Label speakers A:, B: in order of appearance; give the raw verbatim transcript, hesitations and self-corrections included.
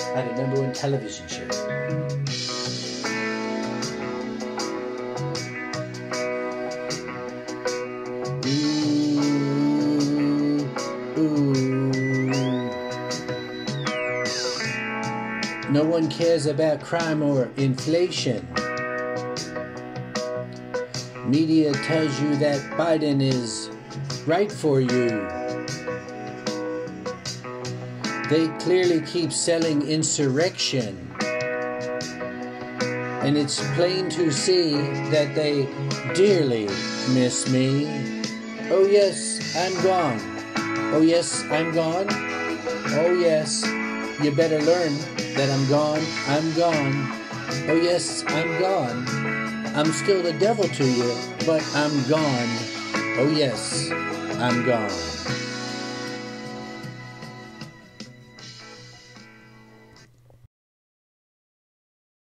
A: had a number one television show. Ooh, ooh. No one cares about crime or inflation. Media tells you that Biden is right for you. They clearly keep selling insurrection. And it's plain to see that they dearly miss me. Oh yes, I'm gone. Oh yes, I'm gone. Oh yes, you better learn that I'm gone. I'm gone. Oh yes, I'm gone. I'm still the devil to you, but I'm gone. Oh yes, I'm gone.